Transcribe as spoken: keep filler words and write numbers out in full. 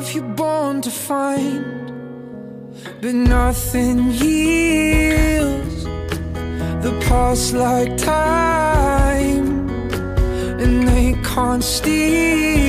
love you're born to find, but nothing heals the past like time, and they can't steal